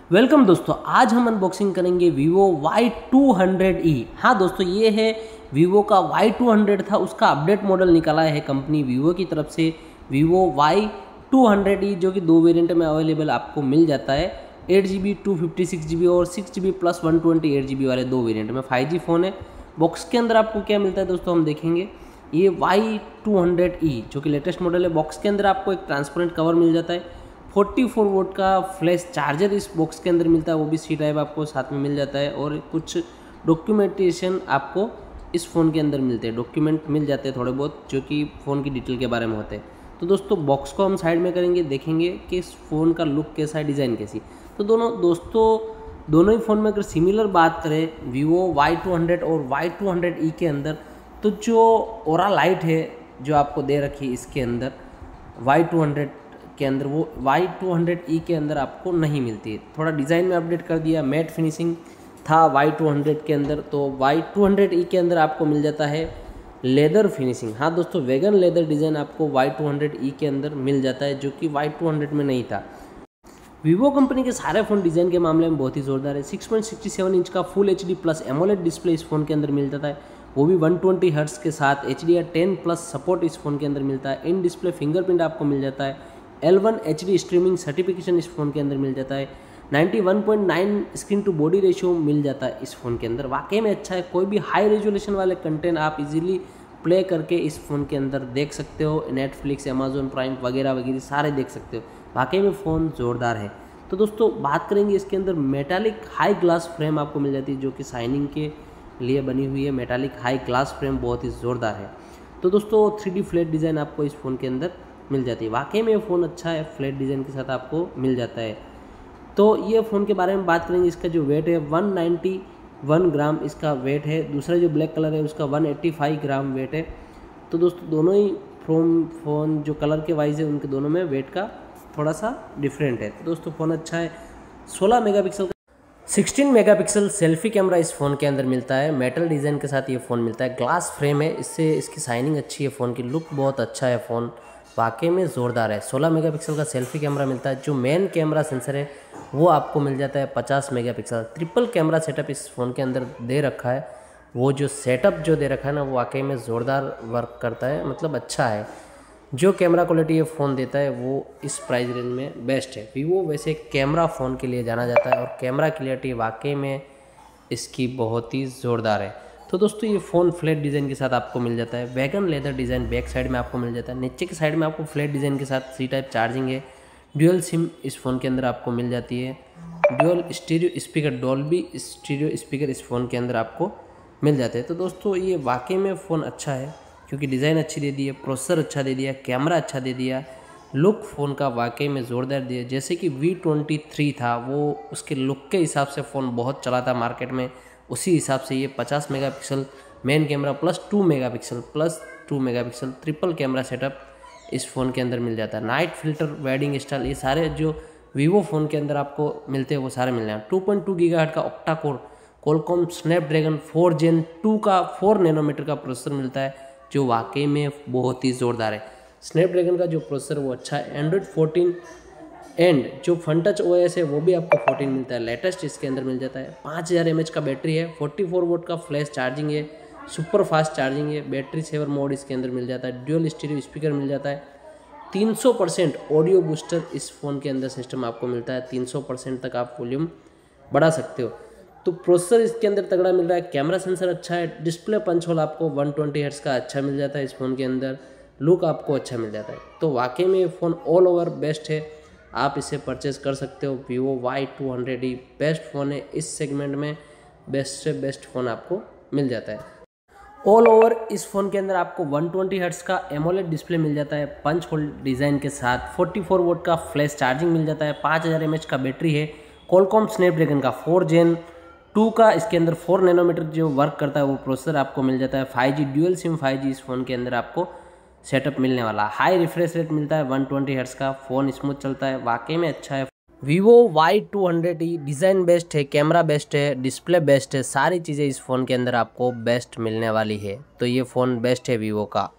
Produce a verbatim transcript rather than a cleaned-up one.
Welcome दोस्तों, आज हम अनबॉक्सिंग करेंगे Vivo Y two hundred E. हाँ दोस्तों, ये है Vivo का वाई टू हंड्रेड था, उसका अपडेट मॉडल निकाला है कंपनी Vivo की तरफ से Vivo Y two hundred E, जो कि दो वेरिएंट में अवेलेबल आपको मिल जाता है। Eight G B two fifty six G B और six G B plus one twenty eight G B वाले दो वेरिएंट में फाइव जी फ़ोन है। बॉक्स के अंदर आपको क्या मिलता है दोस्तों, हम देखेंगे। ये वाई टू हंड्रेड ई जो कि लेटेस्ट मॉडल है। बॉक्स के अंदर आपको एक ट्रांसपेरेंट कवर मिल जाता है। फोर्टी फोर वोल्ट का फ्लैश चार्जर इस बॉक्स के अंदर मिलता है, वो भी सी टाइप आपको साथ में मिल जाता है। और कुछ डॉक्यूमेंटेशन आपको इस फ़ोन के अंदर मिलते हैं, डॉक्यूमेंट मिल जाते हैं थोड़े बहुत, जो कि फ़ोन की डिटेल के बारे में होते हैं। तो दोस्तों बॉक्स को हम साइड में करेंगे, देखेंगे कि इस फ़ोन का लुक कैसा है, डिज़ाइन कैसी। तो दोनों दोस्तों दोनों ही फ़ोन में अगर सिमिलर बात करें Vivo वाई टू हंड्रेड और वाई टू हंड्रेड ई के अंदर, तो जो ओरा लाइट है जो आपको दे रखी है इसके अंदर वाई टू हंड्रेड के अंदर, वो वाई टू हंड्रेड ई के अंदर आपको नहीं मिलती है। थोड़ा डिज़ाइन में अपडेट कर दिया, मैट फिनिशिंग था वाई टू हंड्रेड के अंदर, तो वाई टू हंड्रेड ई के अंदर आपको मिल जाता है लेदर फिनिशिंग। हाँ दोस्तों, वेगन लेदर डिज़ाइन आपको वाई टू हंड्रेड ई के अंदर मिल जाता है, जो कि वाई टू हंड्रेड में नहीं था। Vivo कंपनी के सारे फ़ोन डिज़ाइन के मामले में बहुत ही ज़ोरदार है। Six point six seven inch का full H D plus AMOLED display इस फ़ोन के अंदर मिल जाता है, वो भी वन ट्वेंटी हर्ट्स के साथ। H D R ten plus support इस फ़ोन के अंदर मिलता है। इन डिस्प्ले फिंगरप्रिंट आपको मिल जाता है। L one H D streaming certification इस फ़ोन के अंदर मिल जाता है। Ninety one point nine screen to body ratio मिल जाता है इस फ़ोन के अंदर। वाकई में अच्छा है। कोई भी हाई रेजोल्यूशन वाले कंटेंट आप इजीली प्ले करके इस फ़ोन के अंदर देख सकते हो। नेटफ्लिक्स, अमेजोन प्राइम वगैरह वगैरह सारे देख सकते हो। वाकई में फ़ोन ज़ोरदार है। तो दोस्तों बात करेंगे इसके अंदर मेटालिक हाई ग्लास फ्रेम आपको मिल जाती है, जो कि शाइनिंग के लिए बनी हुई है। मेटालिक हाई ग्लास फ्रेम बहुत ही ज़ोरदार है। तो दोस्तों थ्री डी फ्लैट डिज़ाइन आपको इस फ़ोन के अंदर मिल जाती है। वाकई में ये फ़ोन अच्छा है, फ्लैट डिज़ाइन के साथ आपको मिल जाता है। तो ये फ़ोन के बारे में बात करेंगे। इसका जो वेट है वन नाइंटी वन ग्राम इसका वेट है। दूसरा जो ब्लैक कलर है उसका one eighty five gram weight है। तो दोस्तों दोनों ही फोन फ़ोन जो कलर के वाइज है उनके दोनों में वेट का थोड़ा सा डिफरेंट है। तो दोस्तों फ़ोन अच्छा है। सोलह मेगापिक्सल का सिक्सटीन मेगापिक्सल सेल्फी कैमरा इस फ़ोन के अंदर मिलता है। मेटल डिज़ाइन के साथ ये फ़ोन मिलता है। ग्लास फ्रेम है, इससे इसकी शाइनिंग अच्छी है, फ़ोन की लुक बहुत अच्छा है। फ़ोन वाकई में ज़ोरदार है। सोलह मेगापिक्सल का सेल्फी कैमरा मिलता है। जो मेन कैमरा सेंसर है वो आपको मिल जाता है पचास मेगापिक्सल। ट्रिपल कैमरा सेटअप इस फ़ोन के अंदर दे रखा है। वो जो सेटअप जो दे रखा है ना, वो वाकई में ज़ोरदार वर्क करता है, मतलब अच्छा है। जो कैमरा क्वालिटी ये फ़ोन देता है वो इस प्राइस रेंज में बेस्ट है। Vivo वैसे कैमरा फ़ोन के लिए जाना जाता है और कैमरा क्लियरिटी वाकई में इसकी बहुत ही ज़ोरदार है। तो दोस्तों ये फ़ोन फ्लैट डिज़ाइन के साथ आपको मिल जाता है। Vegan leather design back side में आपको मिल जाता है। नीचे की साइड में आपको फ्लैट डिज़ाइन के साथ सी टाइप चार्जिंग है। ड्यूअल सिम इस फ़ोन के अंदर आपको मिल जाती है। Dual stereo speaker, Dolby stereo speaker इस फ़ोन के अंदर आपको मिल जाते हैं। तो दोस्तों ये वाकई में फ़ोन अच्छा है, क्योंकि डिज़ाइन अच्छी दे दी है, प्रोसेसर अच्छा दे दिया, कैमरा अच्छा दे दिया, लुक फ़ोन का वाकई में ज़ोरदार दिया। जैसे कि वी ट्वेंटी थ्री था, वो उसके लुक के हिसाब से फ़ोन बहुत चला था मार्केट में, उसी हिसाब से ये पचास megapixel main camera plus two megapixel plus two megapixel triple camera setup इस फ़ोन के अंदर मिल जाता है। नाइट फिल्टर, वेडिंग स्टाइल, ये सारे जो Vivo फ़ोन के अंदर आपको मिलते हैं वो सारे मिल जाए। टू पॉइंट टू गीगाहर्ट्ज़ का octa core Qualcomm Snapdragon four gen two का फोर नैनोमीटर का प्रोसेसर मिलता है, जो वाकई में बहुत ही ज़ोरदार है। स्नैपड्रैगन का जो प्रोसेसर वो अच्छा है। एंड्रॉइड फोर्टीन एंड जो फनटच ओएस है वो भी आपको फोर्टीन मिलता है, लेटेस्ट इसके अंदर मिल जाता है। पाँच हज़ार एम एच का बैटरी है। फोर्टी फोर वोल्ट का फ्लैश चार्जिंग है। सुपर फास्ट चार्जिंग है। बैटरी सेवर मोड इसके अंदर मिल जाता है। ड्यूअल स्टीरियो स्पीकर मिल जाता है। तीन सौ परसेंट ऑडियो बूस्टर इस फ़ोन के अंदर सिस्टम आपको मिलता है। तीन सौ परसेंट तक आप वॉल्यूम बढ़ा सकते हो। तो प्रोसेसर इसके अंदर तगड़ा मिल रहा है। कैमरा सेंसर अच्छा है। डिस्प्ले पंच होल आपको वन ट्वेंटी हर्ट्ज़ का अच्छा मिल जाता है इस फ़ोन के अंदर। लुक आपको अच्छा मिल जाता है। तो वाकई में ये फ़ोन ऑल ओवर बेस्ट है, आप इसे परचेज कर सकते हो। Vivo Y two hundred E best phone है इस सेगमेंट में। बेस्ट से बेस्ट फ़ोन आपको मिल जाता है। ऑल ओवर इस फ़ोन के अंदर आपको वन ट्वेंटी हर्ट्ज़ का एमोलेड डिस्प्ले मिल जाता है पंच होल डिज़ाइन के साथ। फोर्टी फोर वोल्ट का फ्लैश चार्जिंग मिल जाता है। पाँच हज़ार एम एच का बैटरी है। क्वालकॉम स्नैपड्रैगन का फोर जेन टू का इसके अंदर फोर नैनोमीटर जो वर्क करता है वो प्रोसेसर आपको मिल जाता है। Five G dual SIM five G इस फ़ोन के अंदर आपको सेटअप मिलने वाला। हाई रिफ्रेश रेट मिलता है वन ट्वेंटी हर्ट्ज़ का। फ़ोन स्मूथ चलता है, वाकई में अच्छा है। Vivo Y two hundred E design best है, कैमरा बेस्ट है, डिस्प्ले बेस्ट है, सारी चीज़ें इस फ़ोन के अंदर आपको बेस्ट मिलने वाली है। तो ये फ़ोन बेस्ट है Vivo का।